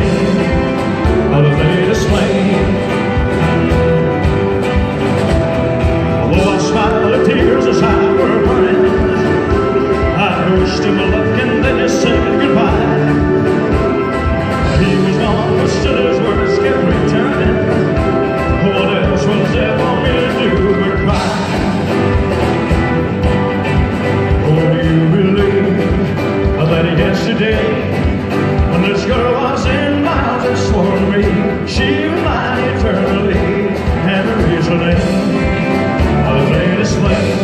of the latest flame. Although I smiled at tears as I were burning, I wished him luck and then he said goodbye. He was gone, but still his words kept returning. What else was there for me to do but cry? Oh, do you believe that yesterday, when this girl was in my arms and swore to me she would mine eternally, and her reason of the latest flame?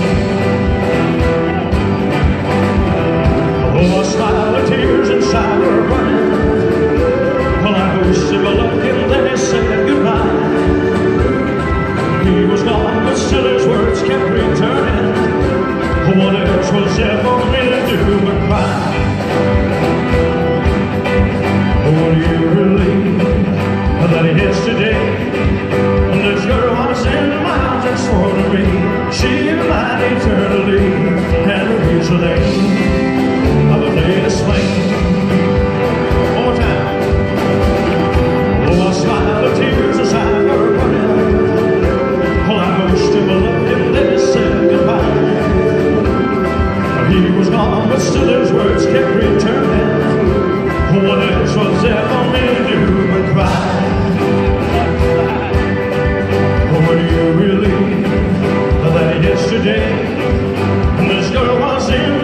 Although I smiled, the tears inside were burning. Well, I wished him luck and then he said goodbye. He was gone, but still his words kept returning. What else was there for me to do but cry? Oh, do you believe that yesterday, when this girl was in my arms and swore to me she would mine eternally, and the reason of the latest flame? One more time. Oh, I smiled at tears as I were running. Well, I wished him luck and then he said goodbye. He was gone, but still his words kept returning. What else was there for me to do but cry? Oh, do you believe that yesterday, this girl was in